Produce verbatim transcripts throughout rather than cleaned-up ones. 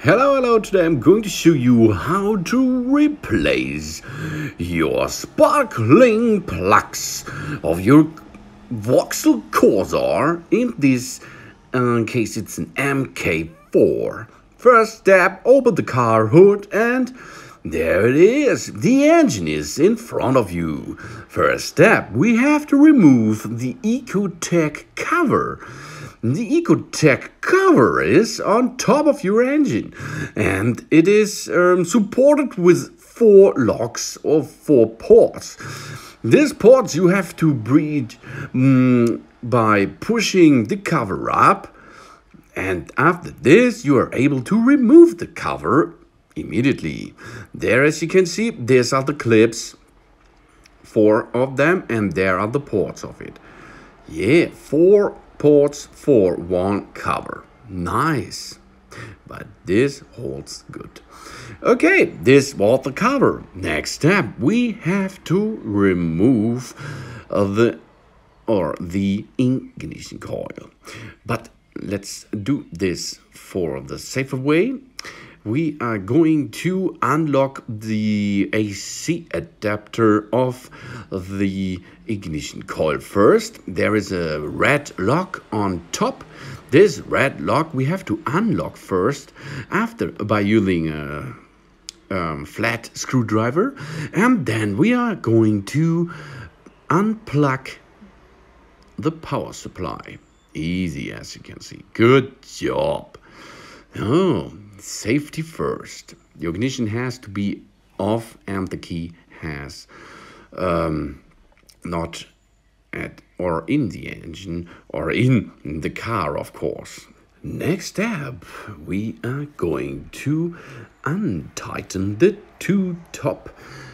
Hello, hello, today I'm going to show you how to replace your sparkling plugs of your Vauxhall Corsa. In this uh, case it's an M K four. First step, open the car hood and there it is. The engine is in front of you. First step, we have to remove the Ecotec cover. The Ecotec cover is on top of your engine and it is um, supported with four locks or four ports. These ports you have to breed um, by pushing the cover up, and after this you are able to remove the cover immediately. There, as you can see, these are the clips, four of them, and there are the ports of it. Yeah, four ports for one cover. Nice. But this holds good. Okay, this was the cover. Next step, we have to remove uh, the or the ignition coil. But let's do this for the safer way. We are going to unlock the A C adapter of the ignition coil first. There is a red lock on top. This red lock we have to unlock first after by using a um, flat screwdriver, and then we are going to unplug the power supply. Easy, as you can see. Good job. Oh, safety first. The ignition has to be off and the key has um, not at or in the engine or in the car, of course. Next step, we are going to untighten the two top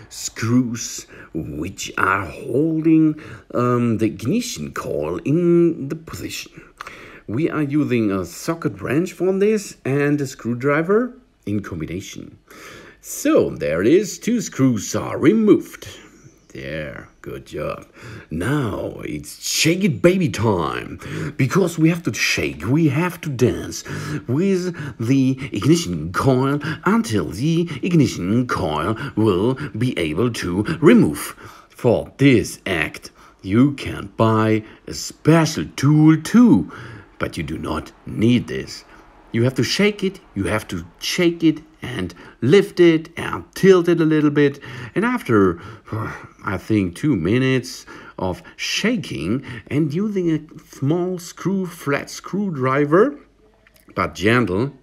screws which are holding um, the ignition coil in the position. We are using a socket wrench for this and a screwdriver in combination. So there it is, two screws are removed. There, good job. Now it's shake it baby time. Because we have to shake, we have to dance with the ignition coil until the ignition coil will be able to remove. For this act, you can buy a special tool too. But you do not need this. You have to shake it, you have to shake it and lift it and tilt it a little bit. And after, I think, two minutes of shaking and using a small screw, flat screwdriver, but gentle,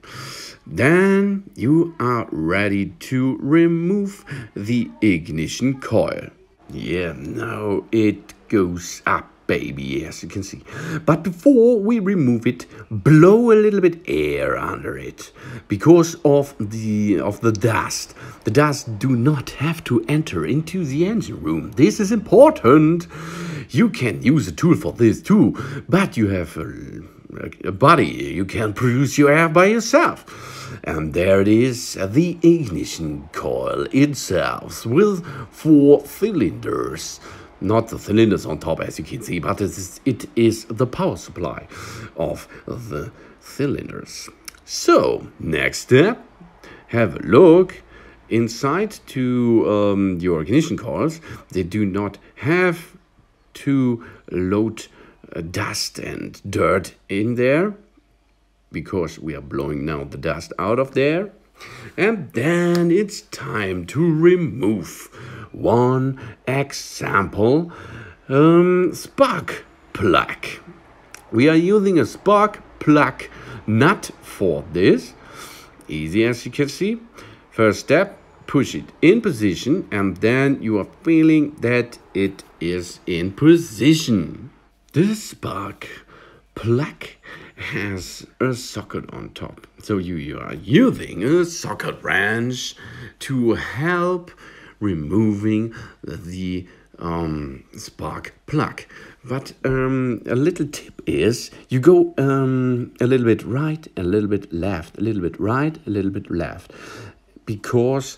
then you are ready to remove the ignition coil. Yeah, now it goes up, baby, as you can see. But before we remove it, blow a little bit air under it because of the of the dust. The dust do not have to enter into the engine room. This is important. You can use a tool for this too, but you have a, a body. You can produce your air by yourself. And there it is, the ignition coil itself with four cylinders. Not the cylinders on top, as you can see, but it is, it is the power supply of the cylinders. So, next step, have a look inside to um, your ignition coils. They do not have to load uh, dust and dirt in there, because we are blowing now the dust out of there. And then it's time to remove one example um, spark plug. We are using a spark plug nut for this. Easy, as you can see. First step, push it in position and then you are feeling that it is in position. This spark plug has a socket on top. So you, you are using a socket wrench to help removing the um, spark plug. But um, a little tip is you go um, a little bit right, a little bit left, a little bit right, a little bit left. Because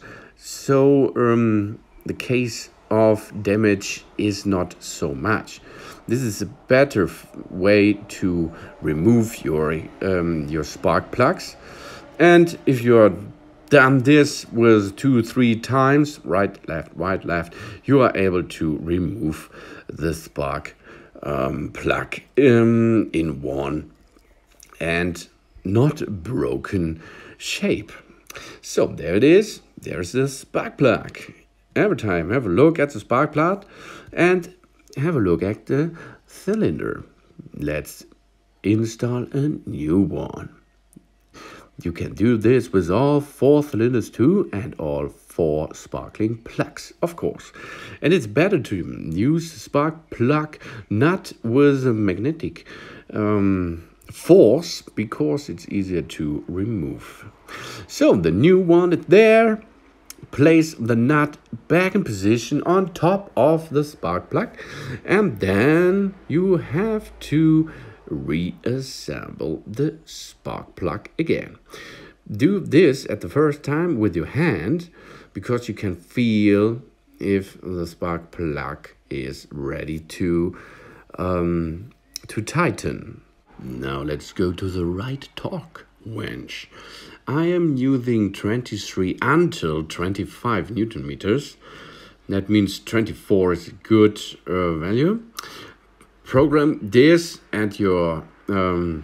so um, the case of damage is not so much. This is a better way to remove your um, your spark plugs. And if you're done this with two, three times, right, left, right, left, you are able to remove the spark um, plug in, in one and not broken shape. So there it is. There's the spark plug. Every time, have a look at the spark plug and have a look at the cylinder. Let's install a new one. You can do this with all four cylinders too and all four sparkling plugs, of course. And it's better to use the spark plug not with a magnetic um, force because it's easier to remove. So the new one is there. Place the nut back in position on top of the spark plug, and then you have to reassemble the spark plug again. Do this at the first time with your hand because you can feel if the spark plug is ready to um, to tighten. Now let's go to the right torque wrench. I am using twenty-three until twenty-five Newton meters. That means twenty-four is a good uh, value. Program this at your um,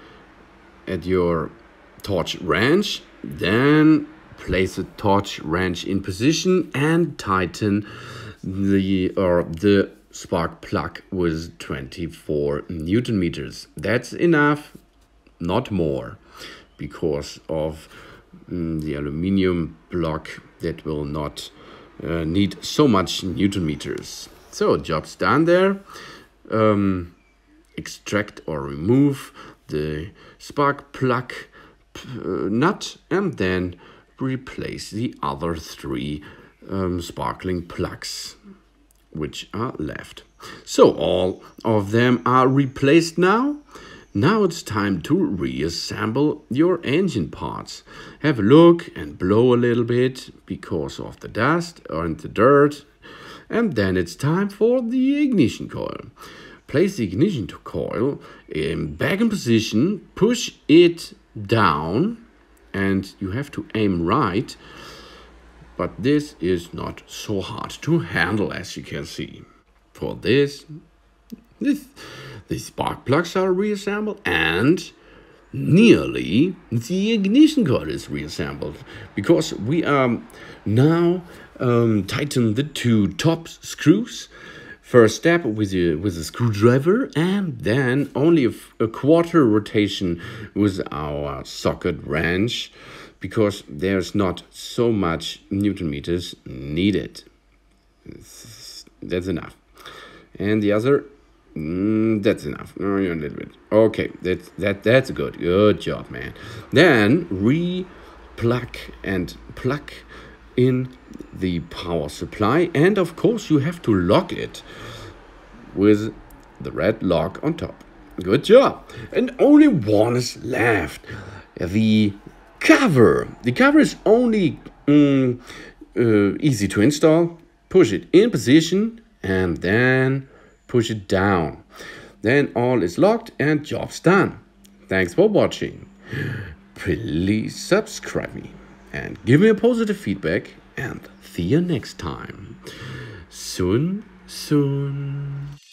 at your torch wrench. Then place the torch wrench in position and tighten the or the spark plug with twenty-four Newton meters. That's enough, not more, because of mm, the aluminium block that will not uh, need so much Newton meters. So job's done there. Um, extract or remove the spark plug uh, nut and then replace the other three um, sparkling plugs which are left. So all of them are replaced now. Now it's time to reassemble your engine parts. Have a look and blow a little bit because of the dust and the dirt. And then it's time for the ignition coil. Place the ignition coil in back in position, push it down, and you have to aim right. But this is not so hard to handle, as you can see. For this, this the spark plugs are reassembled and nearly the ignition coil is reassembled because we are now um, tighten the two top screws. First step with a, with a screwdriver and then only a, a quarter rotation with our socket wrench because there's not so much Newton meters needed. That's enough. And the other, mm, that's enough. No, a little bit. Okay, that's that that's good. Good job, man. Then re-plug and plug in the power supply, and of course you have to lock it with the red lock on top. Good job. And only one is left. The cover. The cover is only mm, uh, easy to install. Push it in position and then push it down. Then all is locked and job's done. Thanks for watching. Please subscribe me and give me a positive feedback, and see you next time. Soon, soon.